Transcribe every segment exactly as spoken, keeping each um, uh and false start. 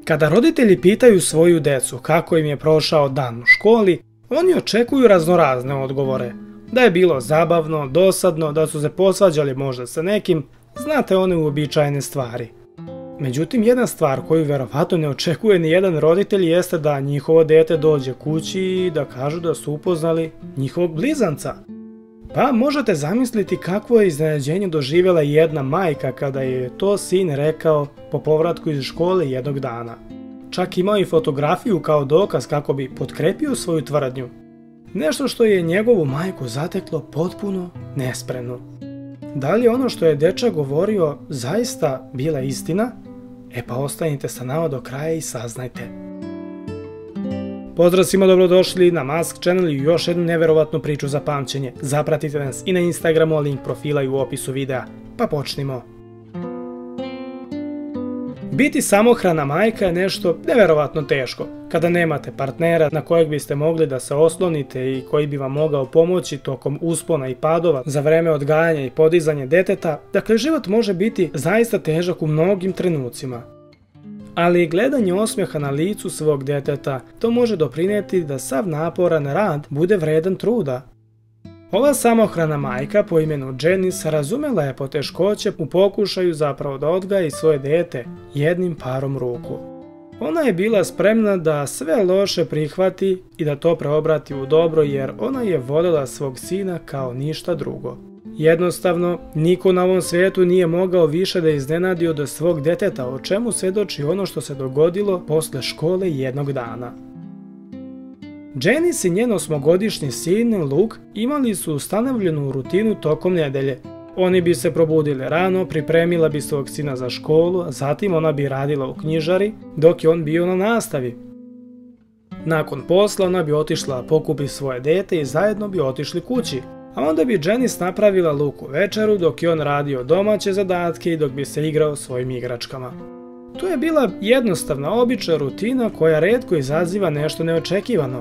Kada roditelji pitaju svoju decu kako im je prošao dan u školi, oni očekuju raznorazne odgovore. Da je bilo zabavno, dosadno, da su se posvađali možda sa nekim, znate one uobičajene stvari. Međutim, jedna stvar koju verovatno ne očekuje ni jedan roditelj jeste da njihovo dete dođe kući i da kažu da su upoznali njihovog blizanca. Pa možete zamisliti kakvo je iznenađenje doživjela jedna majka kada je to sin rekao po povratku iz škole jednog dana. Čak imao i fotografiju kao dokaz kako bi potkrepio svoju tvrdnju. Nešto što je njegovu majku zateklo potpuno nespremno. Da li ono što je dečak govorio zaista bila istina? E pa ostanite sa nama do kraja i saznajte. Pozdrav svima, dobrodošli na Mask Channel i još jednu neverovatnu priču za pamćenje. Zapratite nas i na Instagramu, link profila i u opisu videa. Pa počnimo. Biti samohrana majka je nešto neverovatno teško. Kada nemate partnera na kojeg biste mogli da se oslonite i koji bi vam mogao pomoći tokom uspona i padova za vreme odgajanja i podizanja deteta, dakle život može biti zaista težak u mnogim trenucima. Ali gledanje osmjeha na licu svog deteta, to može doprinijeti da sav naporan rad bude vredan truda. Ova samohrana majka po imenu Janice razumjela je poteškoće u pokušaju zapravo da odgaji svoje dete jednim parom ruku. Ona je bila spremna da sve loše prihvati i da to preobrati u dobro jer ona je voljela svog sina kao ništa drugo. Jednostavno, niko na ovom svijetu nije mogao više da iznenadi od svog deteta, o čemu svjedoči ono što se dogodilo posle škole jednog dana. Janice i njen osmogodišnji sin Luke imali su ustanovljenu rutinu tokom nedelje. Oni bi se probudili rano, pripremila bi svog sina za školu, a zatim ona bi radila u knjižari dok je on bio na nastavi. Nakon posla ona bi otišla pokupi svoje dete i zajedno bi otišli kući. A onda bi Janice napravila Luku večeru dok je on radio domaće zadatke i dok bi se igrao svojim igračkama. To je bila jednostavna obična rutina koja retko izaziva nešto neočekivano.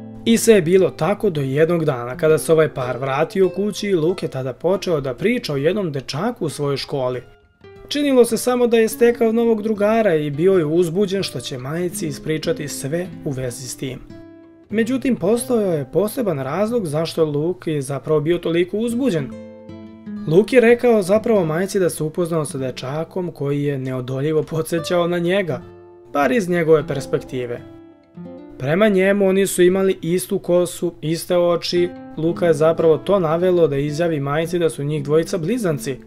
I sve je bilo tako do jednog dana kada se ovaj par vratio kući i Luke je tada počeo da priča o jednom dečaku u svojoj školi. Činilo se samo da je stekao novog drugara i bio je uzbuđen što će majci ispričati sve u vezi s tim. Međutim, postojao je poseban razlog zašto Luke je zapravo bio toliko uzbuđen. Luke je rekao zapravo majci da se upoznao sa dečakom koji je neodoljivo podsjećao na njega, bar iz njegove perspektive. Prema njemu oni su imali istu kosu, iste oči, Luka je zapravo to navelo da izjavi majci da su njih dvojica blizanci.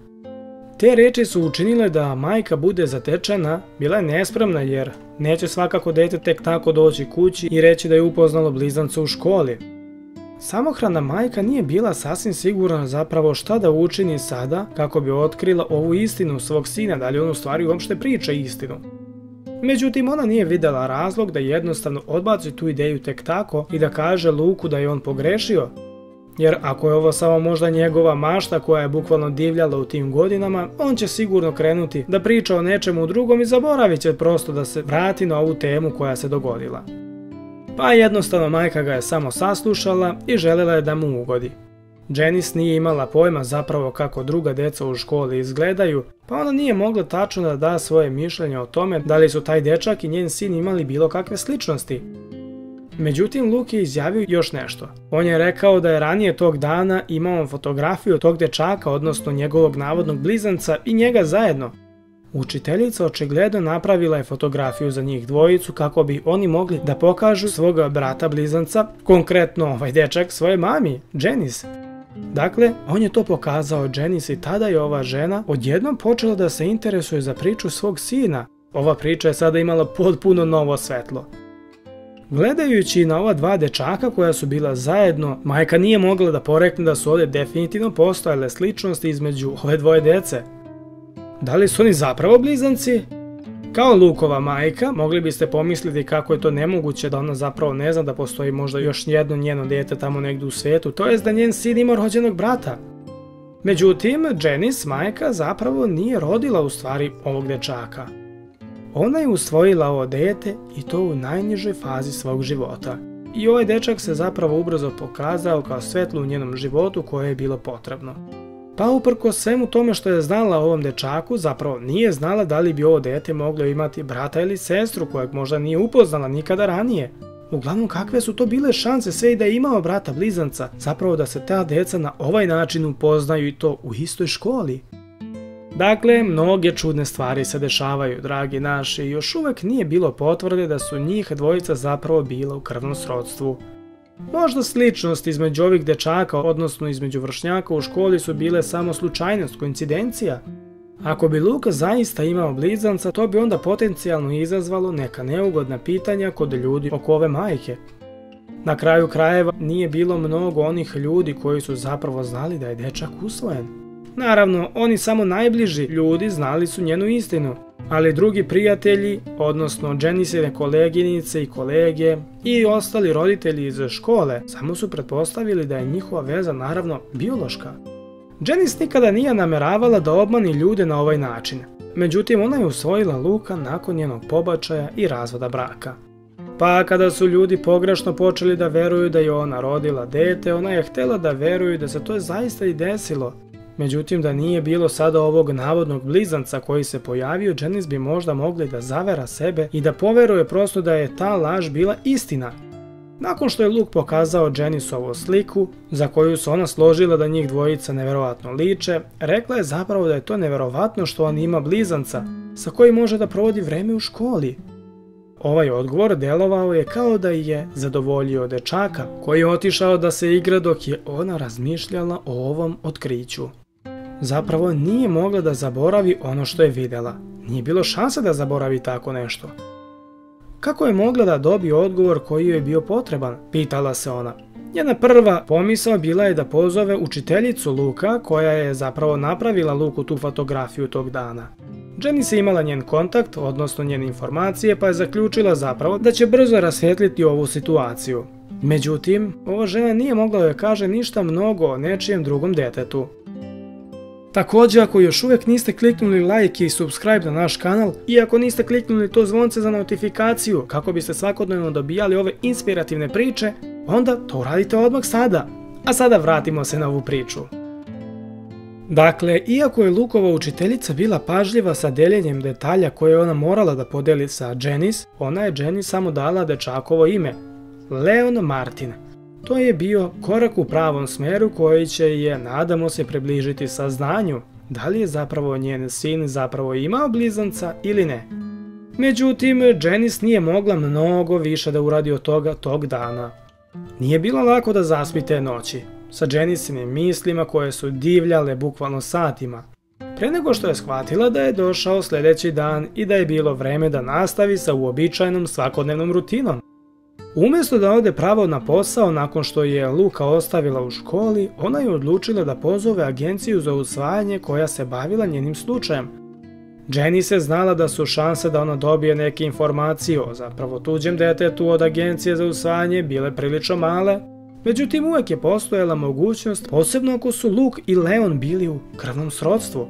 Te reči su učinile da majka bude zatečena, bila je nespremna jer neće svakako dete tek tako doći kući i reći da je upoznalo blizanca u školi. Samohrana majka nije bila sasvim sigurna zapravo šta da učini sada kako bi otkrila ovu istinu svog sina, da li on u stvari uopšte priča istinu. Međutim, ona nije vidjela razlog da jednostavno odbaci tu ideju tek tako i da kaže Luku da je on pogrešio. Jer ako je ovo samo možda njegova mašta koja je bukvalno divljala u tim godinama, on će sigurno krenuti da priča o nečemu drugom i zaboravit će prosto da se vrati na ovu temu koja se dogodila. Pa jednostavno majka ga je samo saslušala i željela je da mu ugodi. Janice nije imala pojma zapravo kako druga deca u školi izgledaju, pa ona nije mogla tačno da da svoje mišljenje o tome da li su taj dečak i njen sin imali bilo kakve sličnosti. Međutim, Luke je izjavio još nešto. On je rekao da je ranije tog dana imao fotografiju tog dečaka, odnosno njegovog navodnog blizanca i njega zajedno. Učiteljica očigledno napravila je fotografiju za njih dvojicu kako bi oni mogli da pokažu svoga brata blizanca, konkretno ovaj dečak svoje mami, Janice. Dakle, on je to pokazao Janice i tada je ova žena odjednom počela da se interesuje za priču svog sina. Ova priča je sada imala potpuno novo svetlo. Gledajući na ova dva dečaka koja su bila zajedno, majka nije mogla da porekne da su ovdje definitivno postojale sličnosti između ove dvoje dece. Da li su oni zapravo blizanci? Kao Lukova majka, mogli biste pomisliti kako je to nemoguće da ona zapravo ne zna da postoji možda još jedno njeno dijete tamo negdje u svijetu, to jest da njen sin ima rođenog brata. Međutim, Janice, majka, zapravo nije rodila u stvari ovog dečaka. Ona je usvojila ovo dete i to u najnižoj fazi svog života. I ovaj dečak se zapravo ubrzo pokazao kao svetlo u njenom životu koje je bilo potrebno. Pa uprkos svemu tome što je znala o ovom dečaku, zapravo nije znala da li bi ovo dete moglo imati brata ili sestru kojeg možda nije upoznala nikada ranije. Uglavnom, kakve su to bile šanse sve i da je imao brata blizanca, zapravo da se ta deca na ovaj način upoznaju i to u istoj školi. Dakle, mnoge čudne stvari se dešavaju, dragi naši, i još uvek nije bilo potvrde da su njih dvojica zapravo bila u krvnom srodstvu. Možda sličnost između ovih dečaka, odnosno između vršnjaka u školi, su bile samo slučajnost, koincidencija. Ako bi Luka zaista imao blizanca, to bi onda potencijalno izazvalo neka neugodna pitanja kod ljudi oko ove majke. Na kraju krajeva nije bilo mnogo onih ljudi koji su zapravo znali da je dečak usvojen. Naravno, oni samo najbliži ljudi znali su njenu istinu, ali drugi prijatelji, odnosno Janicine koleginice i kolege i ostali roditelji iz škole, samo su pretpostavili da je njihova veza naravno biološka. Janice nikada nije nameravala da obmani ljude na ovaj način, međutim ona je usvojila Luka nakon njenog pobačaja i razvoda braka. Pa kada su ljudi pogrešno počeli da veruju da je ona rodila dete, ona je htjela da veruju da se to zaista i desilo. Međutim, da nije bilo sada ovog navodnog blizanca koji se pojavio, Janice bi možda mogli da zavera sebe i da poveruje prosto da je ta laž bila istina. Nakon što je Luke pokazao Janice ovu sliku, za koju se ona složila da njih dvojica neverovatno liče, rekla je zapravo da je to neverovatno što on ima blizanca, sa kojim može da provodi vreme u školi. Ovaj odgovor delovao je kao da je zadovoljio dečaka, koji je otišao da se igra dok je ona razmišljala o ovom otkriću. Zapravo nije mogla da zaboravi ono što je vidjela. Nije bilo šanse da zaboravi tako nešto. Kako je mogla da dobije odgovor koji joj je bio potreban, pitala se ona. Njena prva pomisao bila je da pozove učiteljicu Luka, koja je zapravo napravila Luku tu fotografiju tog dana. Janice je imala njen kontakt, odnosno njene informacije, pa je zaključila zapravo da će brzo rasvijetliti ovu situaciju. Međutim, ova žena nije mogla da kaže ništa mnogo o nečijem drugom detetu. Također, ako još uvijek niste kliknuli like i subscribe na naš kanal i ako niste kliknuli to zvonce za notifikaciju kako biste svakodnevno dobijali ove inspirativne priče, onda to uradite odmah sada. A sada vratimo se na ovu priču. Dakle, iako je Lukova učiteljica bila pažljiva sa deljenjem detalja koje je ona morala da podeli sa Janice, ona je Janice samo dala dečakovo ime, Leon Martin. To je bio korak u pravom smeru koji će je, nadamo se, približiti saznanju da li je zapravo njen sin zapravo imao blizanca ili ne. Međutim, Janice nije mogla mnogo više da uradi od toga tog dana. Nije bilo lako da zaspi te noći, sa Janicinim mislima koje su divljale bukvalno satima. Pre nego što je shvatila da je došao sljedeći dan i da je bilo vreme da nastavi sa uobičajenom svakodnevnom rutinom. Umjesto da ode pravo na posao nakon što je Luka ostavila u školi, ona je odlučila da pozove agenciju za usvajanje koja se bavila njenim slučajem. Janice je znala da su šanse da ona dobije neke informacije o zapravo tuđem detetu od agencije za usvajanje bile prilično male, međutim uvijek je postojala mogućnost, posebno ako su Luke i Leon bili u krvnom srodstvu.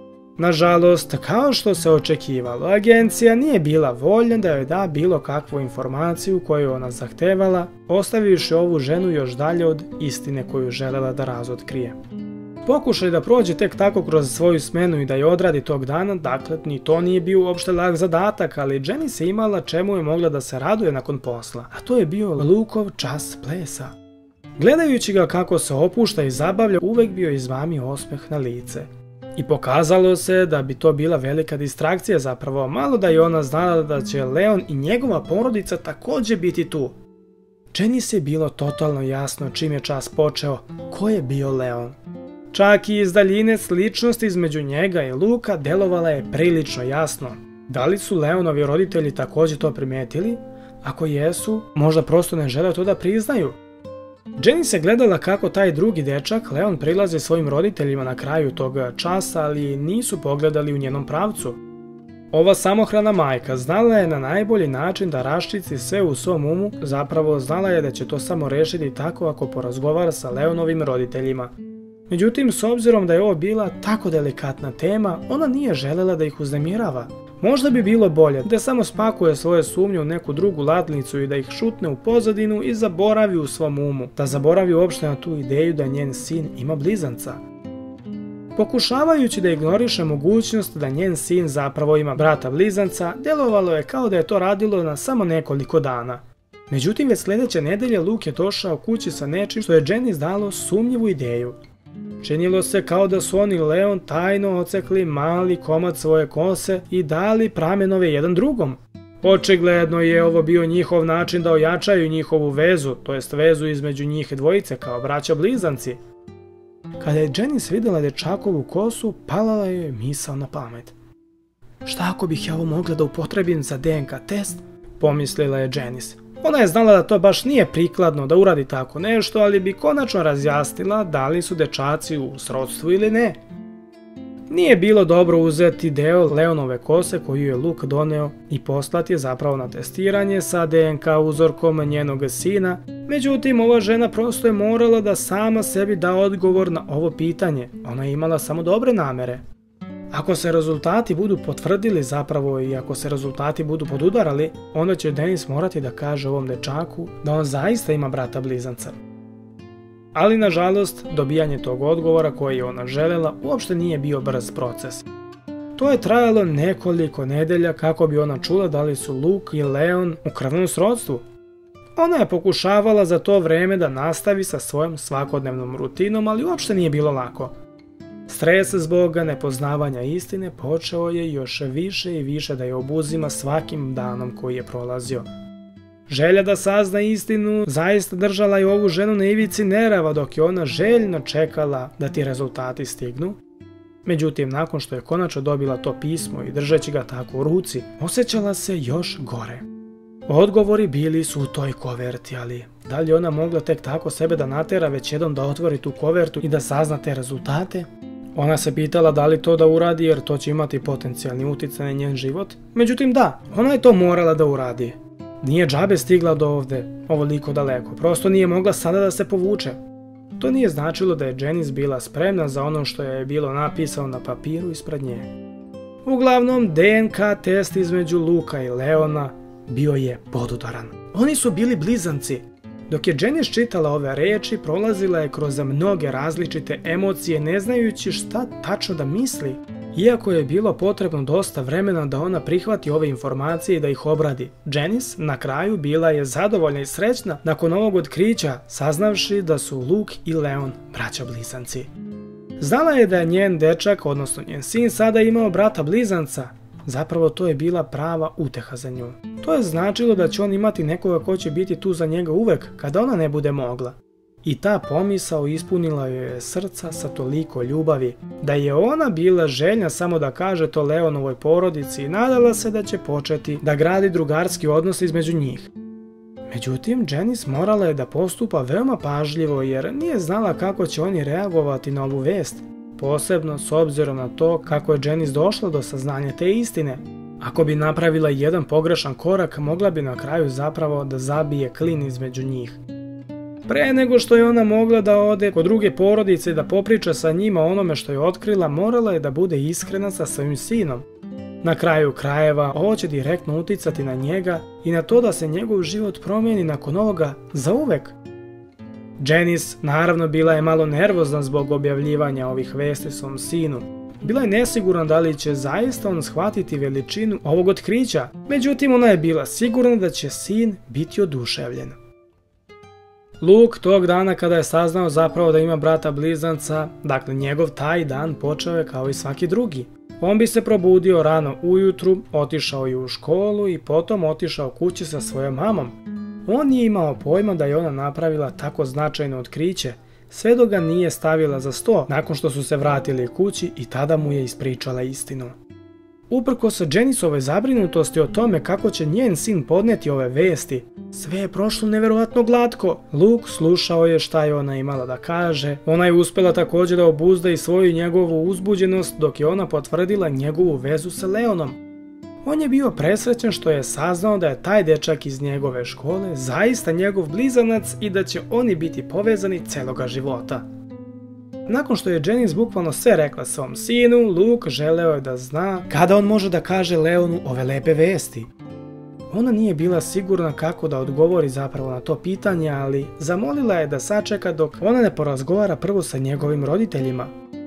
Nažalost, kao što se očekivalo, agencija nije bila voljna da joj da bilo kakvu informaciju koju ona zahtevala, ostavivši ovu ženu još dalje od istine koju želela da razotkrije. Pokušaj da prođe tek tako kroz svoju smenu i da je odradi tog dana, dakle, ni to nije bio uopšte lak zadatak, ali Janice je imala čemu je mogla da se raduje nakon posla, a to je bio Lukov čas plesa. Gledajući ga kako se opušta i zabavlja, uvek bio izmamio osmeh na lice. I pokazalo se da bi to bila velika distrakcija zapravo, malo da je ona znala da će Leon i njegova porodica također biti tu. Janice je bilo totalno jasno čim je čas počeo, ko je bio Leon. Čak i iz daljine sličnost između njega i Luka delovala je prilično jasno. Da li su Leonovi roditelji također to primijetili? Ako jesu, možda prosto ne žele to da priznaju. Janice je gledala kako taj drugi dečak, Leon, prilazi svojim roditeljima na kraju tog časa, ali nisu pogledali u njenom pravcu. Ova samohrana majka znala je na najbolji način da raščisti sve u svom umu, zapravo znala je da će to samo rešiti tako ako porazgovara sa Leonovim roditeljima. Međutim, s obzirom da je ovo bila tako delikatna tema, ona nije želela da ih uznemirava. Možda bi bilo bolje da samo spakuje svoje sumnje u neku drugu latnicu i da ih šutne u pozadinu i zaboravi u svom umu, da zaboravi uopšte na tu ideju da njen sin ima blizanca. Pokušavajući da ignoriše mogućnost da njen sin zapravo ima brata blizanca, djelovalo je kao da je to radilo na samo nekoliko dana. Međutim, već sljedeće nedelje Luke je došao kući sa nečim što je Janice dalo sumnjivu ideju. Činilo se kao da su on i Leon tajno ocekli mali komad svoje kose i dali pramenove jedan drugom. Očigledno je ovo bio njihov način da ojačaju njihovu vezu, to jest vezu između njih dvojice kao braća blizanci. Kada je Janice vidjela dječakovu kosu, palala je misao na pamet. Šta ako bih ja ovo mogla da upotrebim za D N K test? Pomislila je Janice. Ona je znala da to baš nije prikladno da uradi tako nešto, ali bi konačno razjasnila da li su dečaci u srodstvu ili ne. Nije bilo dobro uzeti deo Leonove kose koju je Luke doneo i poslati je zapravo na testiranje sa D N K uzorkom njenog sina, međutim ova žena prosto je morala da sama sebi da odgovor na ovo pitanje, ona je imala samo dobre namere. Ako se rezultati budu potvrdili zapravo i ako se rezultati budu podudarali, onda će Janice morati da kaže ovom dečaku da on zaista ima brata blizanca. Ali nažalost, dobijanje tog odgovora koji je ona željela uopšte nije bio brz proces. To je trajalo nekoliko nedelja kako bi ona čula da li su Luke i Leon u krvnom srodstvu. Ona je pokušavala za to vrijeme da nastavi sa svojom svakodnevnom rutinom, ali uopšte nije bilo lako. Stres zbog nepoznavanja istine počeo je još više i više da je obuzima svakim danom koji je prolazio. Želja da sazna istinu zaista držala je ovu ženu na ivici nerava dok je ona željno čekala da ti rezultati stignu. Međutim, nakon što je konačno dobila to pismo i držeći ga tako u ruci, osjećala se još gore. Odgovori bili su u toj koverti, ali da li ona mogla tek tako sebe da natera već jednom da otvori tu kovertu i da sazna te rezultate? Ona se pitala da li to da uradi jer to će imati potencijalni utjecaj na njen život. Međutim da, ona je to morala da uradi. Nije džabe stigla do ovde, ovoliko daleko, prosto nije mogla sada da se povuče. To nije značilo da je Janice bila spremna za ono što je bilo napisano na papiru ispred nje. Uglavnom, D N K test između Lukea i Leona bio je podudaran. Oni su bili blizanci. Dok je Janice čitala ove riječi, prolazila je kroz mnoge različite emocije ne znajući šta tačno da misli. Iako je bilo potrebno dosta vremena da ona prihvati ove informacije i da ih obradi, Janice na kraju bila je zadovoljna i srećna nakon ovog otkrića, saznavši da su Luke i Leon braća blizanci. Znala je da je njen dečak, odnosno njen sin, sada imao brata blizanca. Zapravo to je bila prava uteha za nju. To je značilo da će on imati nekoga ko će biti tu za njega uvek kada ona ne bude mogla. I ta pomisao ispunila joj je srca sa toliko ljubavi, da je ona bila željna samo da kaže to Leonovoj porodici i nadala se da će početi da gradi drugarski odnos između njih. Međutim, Janice morala je da postupa veoma pažljivo jer nije znala kako će oni reagovati na ovu vest, posebno s obzirom na to kako je Janice došla do saznanja te istine. Ako bi napravila jedan pogrešan korak, mogla bi na kraju zapravo da zabije klin između njih. Pre nego što je ona mogla da ode kod druge porodice i da popriča sa njima onome što je otkrila, morala je da bude iskrena sa svojim sinom. Na kraju krajeva, ovo će direktno uticati na njega i na to da se njegov život promijeni nakon ovoga zauvek. Janice naravno bila je malo nervozna zbog objavljivanja ovih vesti svom sinu. Bila je nesigurna da li će zaista on shvatiti veličinu ovog otkrića, međutim ona je bila sigurna da će sin biti oduševljen. Luke tog dana kada je saznao zapravo da ima brata blizanca, dakle njegov taj dan počeo je kao i svaki drugi. On bi se probudio rano ujutru, otišao je u školu i potom otišao kući sa svojom mamom. On nije imao pojma da je ona napravila tako značajno otkriće, sve dok ga nije stavila za sto nakon što su se vratili kući i tada mu je ispričala istinu. Uprkos Janiceovoj zabrinutosti o tome kako će njen sin podneti ove vesti, sve je prošlo neverovatno glatko. Luke slušao je šta je ona imala da kaže, ona je uspjela također da obuzda i svoju i njegovu uzbuđenost dok je ona potvrdila njegovu vezu sa Leonom. On je bio presrećen što je saznao da je taj dečak iz njegove škole zaista njegov blizanac i da će oni biti povezani celoga života. Nakon što je Janice bukvalno sve rekla svom sinu, Luke želeo je da zna kada on može da kaže Leonu ove lepe vesti. Ona nije bila sigurna kako da odgovori zapravo na to pitanje, ali zamolila je da sačeka dok ona ne porazgovara prvo sa njegovim roditeljima.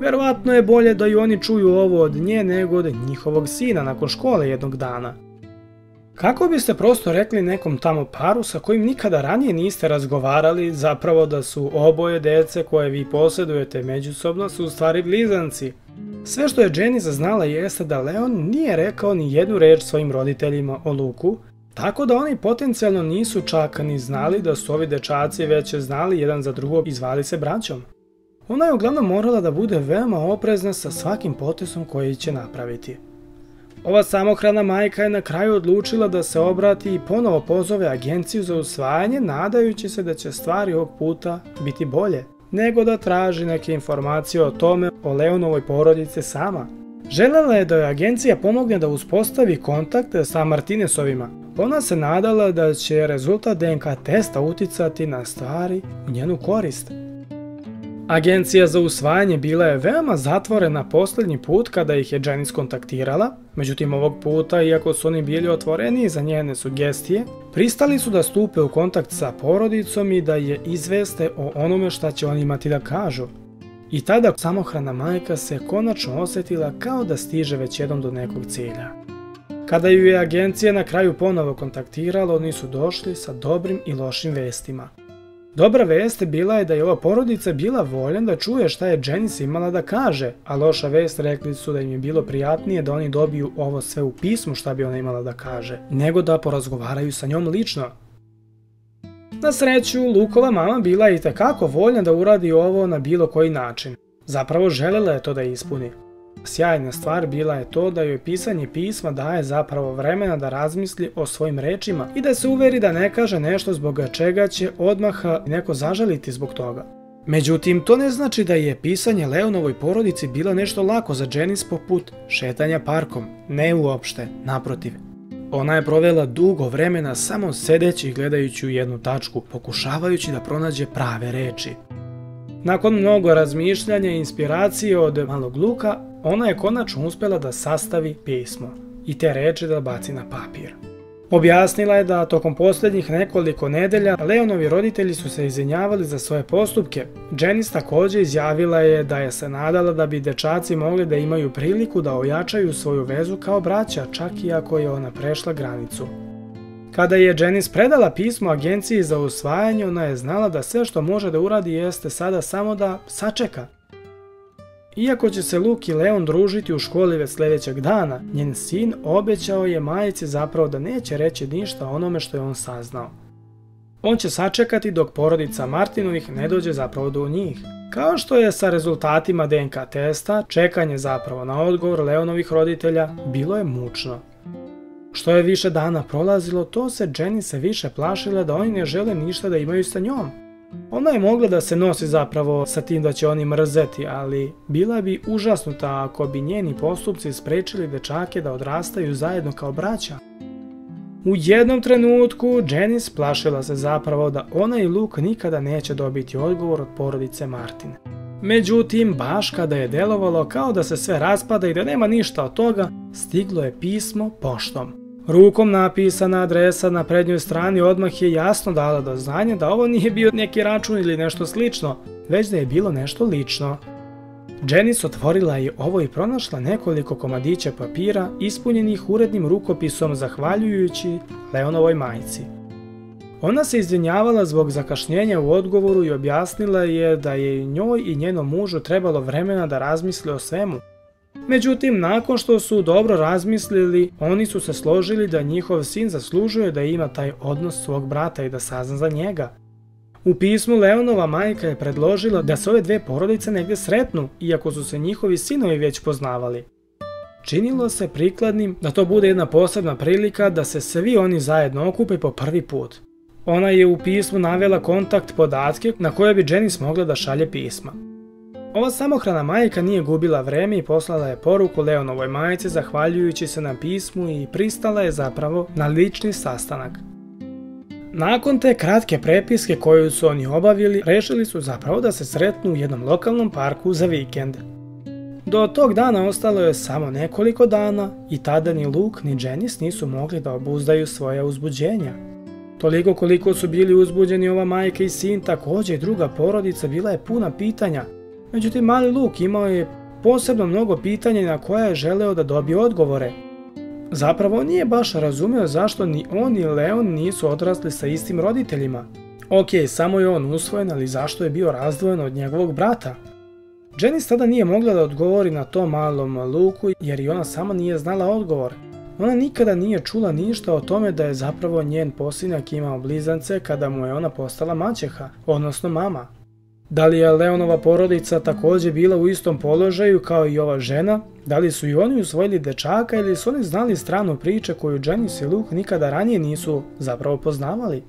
Verovatno je bolje da i oni čuju ovo od nje nego od njihovog sina nakon škole jednog dana. Kako biste prosto rekli nekom tamo paru sa kojim nikada ranije niste razgovarali zapravo da su oboje dece koje vi posjedujete međusobno su u stvari blizanci? Sve što je Janice znala jeste da Leon nije rekao ni jednu reč svojim roditeljima o Luku, tako da oni potencijalno nisu čak ni znali da su ovi dečaci već znali jedan za drugog i zvali se braćom. Ona je uglavnom morala da bude veoma oprezna sa svakim potezom koji će napraviti. Ova samohrana majka je na kraju odlučila da se obrati i ponovo pozove agenciju za usvajanje, nadajući se da će stvari ovog puta biti bolje, nego da traži neke informacije o tome o Leonovoj porodici sama. Želela je da joj agencija pomogne da uspostavi kontakt sa Martinezovima. Ona se nadala da će rezultat D N K testa uticati na stvari u njenu korist. Agencija za usvajanje bila je veoma zatvorena posljednji put kada ih je Janice kontaktirala, međutim ovog puta, iako su oni bili otvoreni za njene sugestije, pristali su da stupe u kontakt sa porodicom i da je izveste o onome šta će oni imati da kažu. I tada samohrana majka se konačno osjetila kao da stiže već jednom do nekog cilja. Kada ju je agencija na kraju ponovo kontaktirala, oni su došli sa dobrim i lošim vestima. Dobra vest bila je da je ova porodica bila voljna da čuje šta je Janice imala da kaže, a loša vest rekli su da im je bilo prijatnije da oni dobiju ovo sve u pismu šta bi ona imala da kaže, nego da porazgovaraju sa njom lično. Na sreću, Lukova mama bila je itekako voljna da uradi ovo na bilo koji način. Zapravo želela je to da ispuni. Sjajna stvar bila je to da joj pisanje pisma daje zapravo vremena da razmisli o svojim rečima i da se uveri da ne kaže nešto zbog čega će odmah neko zažaliti zbog toga. Međutim, to ne znači da je pisanje Leonovoj porodici bilo nešto lako za Janice poput šetanja parkom. Ne uopšte, naprotiv. Ona je provela dugo vremena samo sedeći i gledajući u jednu tačku, pokušavajući da pronađe prave reči. Nakon mnogo razmišljanja i inspiracije od malog Luka, ona je konačno uspjela da sastavi pismo i te reči da baci na papir. Objasnila je da tokom posljednjih nekoliko nedelja Leonovi roditelji su se izvinjavali za svoje postupke. Janice također izjavila je da je se nadala da bi dečaci mogli da imaju priliku da ojačaju svoju vezu kao braća, čak i ako je ona prešla granicu. Kada je Janice predala pismo agenciji za usvajanje, ona je znala da sve što može da uradi jeste sada samo da sačeka. Iako će se Luke i Leon družiti u školi već sljedećeg dana, njen sin obećao je majici zapravo da neće reći ništa o onome što je on saznao. On će sačekati dok porodica Martinovih ne dođe zapravo do njih. Kao što je sa rezultatima D N K testa, čekanje zapravo na odgovor Leonovih roditelja bilo je mučno. Što je više dana prolazilo, to se Janice više plašila da oni ne žele ništa da imaju sa njom. Ona je mogla da se nosi zapravo sa tim da će oni mrzeti, ali bila bi užasnuta ako bi njeni postupci sprečili dečake da odrastaju zajedno kao braća. U jednom trenutku Janice plašila se zapravo da ona i Luke nikada neće dobiti odgovor od porodice Martin. Međutim, baš kada je delovalo kao da se sve raspada i da nema ništa od toga, stiglo je pismo poštom. Rukom napisana adresa na prednjoj strani odmah je jasno dala do znanja da ovo nije bio neki račun ili nešto slično, već da je bilo nešto lično. Janice otvorila je ovo i pronašla nekoliko komadića papira ispunjenih urednim rukopisom zahvaljujući Leonovoj majci. Ona se izvinjavala zbog zakašnjenja u odgovoru i objasnila je da je njoj i njenom mužu trebalo vremena da razmisle o svemu. Međutim, nakon što su dobro razmislili, oni su se složili da njihov sin zaslužuje da ima taj odnos svog brata i da sazna za njega. U pismu Leonova majka je predložila da se ove dve porodice negdje sretnu, iako su se njihovi sinovi već poznavali. Činilo se prikladnim da to bude jedna posebna prilika da se svi oni zajedno okupe po prvi put. Ona je u pismu navela kontakt podatke na koje bi Janice mogla da šalje pisma. Ova samohrana majka nije gubila vreme i poslala je poruku Leonovoj majci zahvaljujući se na pismu i pristala je zapravo na lični sastanak. Nakon te kratke prepiske koju su oni obavili, rešili su zapravo da se sretnu u jednom lokalnom parku za vikend. Do tog dana ostalo je samo nekoliko dana i tada ni Luke ni Janice nisu mogli da obuzdaju svoje uzbuđenja. Toliko koliko su bili uzbuđeni ova majka i sin, također i druga porodica bila je puna pitanja. Međutim, mali Luke imao je posebno mnogo pitanja na koja je želeo da dobije odgovore. Zapravo nije baš razumio zašto ni on ni Leon nisu odrasli sa istim roditeljima. Ok, samo je on usvojen, ali zašto je bio razdvojen od njegovog brata? Janice tada nije mogla da odgovori na to malom Luku jer i ona sama nije znala odgovor. Ona nikada nije čula ništa o tome da je zapravo njen posljednjak imao blizance kada mu je ona postala maćeha, odnosno mama. Da li je Leonova porodica također bila u istom položaju kao i ova žena? Da li su i oni usvojili dečaka ili su oni znali stranu priče koju Janice i Luke nikada ranije nisu zapravo poznavali?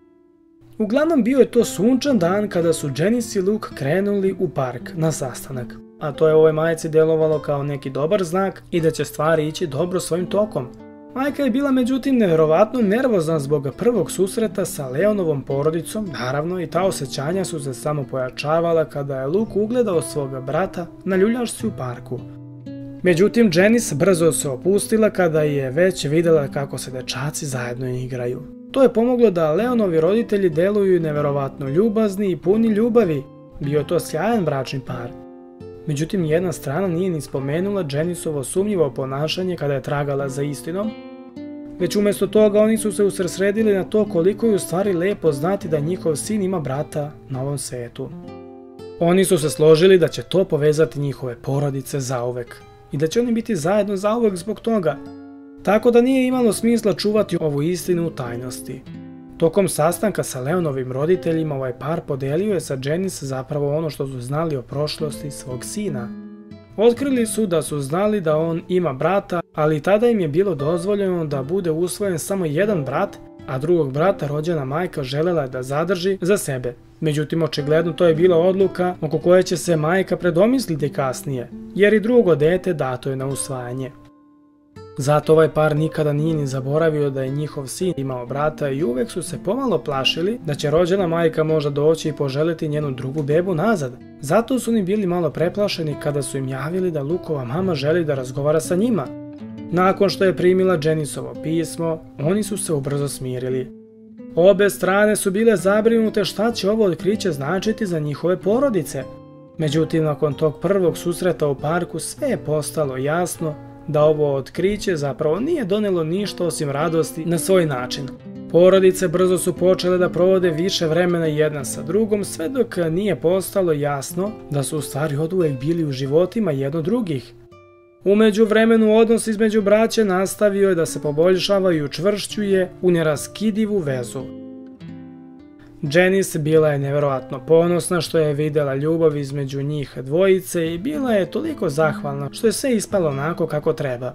Uglavnom bio je to sunčan dan kada su Janice i Luke krenuli u park na sastanak, a to je ovoj majci djelovalo kao neki dobar znak i da će stvari ići dobro svojim tokom. Majka je bila međutim nevjerovatno nervozna zbog prvog susreta sa Leonovom porodicom, naravno i ta osjećanja su se samo pojačavala kada je Luke ugledao svoga brata na ljuljašci u parku. Međutim, Janice brzo se opustila kada je već vidjela kako se dečaci zajedno igraju. To je pomoglo da Leonovi roditelji deluju nevjerovatno ljubazni i puni ljubavi. Bio to sjajan bračni par. Međutim, jedna strana nije ni spomenula Janiceovo sumnjivo ponašanje kada je tragala za istinom, već umjesto toga oni su se usredsredili na to koliko je u stvari lijepo znati da njihov sin ima brata na ovom svijetu. Oni su se složili da će to povezati njihove porodice zauvek i da će oni biti zajedno zauvek zbog toga. Tako da nije imalo smisla čuvati ovu istinu u tajnosti. Tokom sastanka sa Leonovim roditeljima ovaj par podelio je sa Janice zapravo ono što su znali o prošlosti svog sina. Otkrili su da su znali da on ima brata, ali tada im je bilo dozvoljeno da bude usvojen samo jedan brat, a drugog brata rođena majka željela je da zadrži za sebe. Međutim, očigledno to je bila odluka oko koje će se majka predomisliti kasnije, jer i drugo dete dato je na usvajanje. Zato ovaj par nikada nije ni zaboravio da je njihov sin imao brata i uvek su se pomalo plašili da će rođena majka možda doći i poželiti njenu drugu bebu nazad. Zato su oni bili malo preplašeni kada su im javili da Lukova mama želi da razgovara sa njima. Nakon što je primila Janiceovo pismo, oni su se ubrzo smirili. Obe strane su bile zabrinute šta će ovo otkriće značiti za njihove porodice. Međutim, nakon tog prvog susreta u parku sve je postalo jasno da ovo otkriće zapravo nije donelo ništa osim radosti na svoj način. Porodice brzo su počele da provode više vremena jedna sa drugom, sve dok nije postalo jasno da su u stvari oduvek bili u životima jedno drugih. U međuvremenu odnos između braće nastavio je da se poboljšava i učvršćuje u neraskidivu vezu. Janice bila je nevjerojatno ponosna što je vidjela ljubav između njih dvojice i bila je toliko zahvalna što je sve ispalo onako kako treba.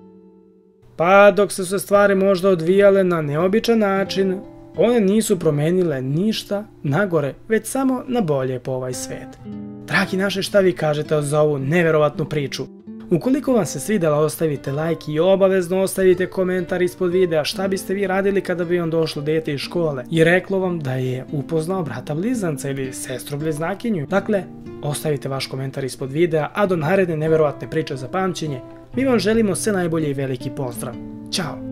Pa dok se sve stvari možda odvijale na neobičan način, one nisu promenile ništa nagore, već samo na bolje po ovaj svijet. Dragi naši, šta vi kažete za ovu nevjerovatnu priču? Ukoliko vam se svidjela, ostavite like i obavezno ostavite komentar ispod videa šta biste vi radili kada bi vam došlo dete iz škole i reklo vam da je upoznao brata blizanca ili sestru bliznakinju. Dakle, ostavite vaš komentar ispod videa, a do naredne nevjerovatne priče za pamćenje, mi vam želimo sve najbolje i veliki pozdrav. Ćao!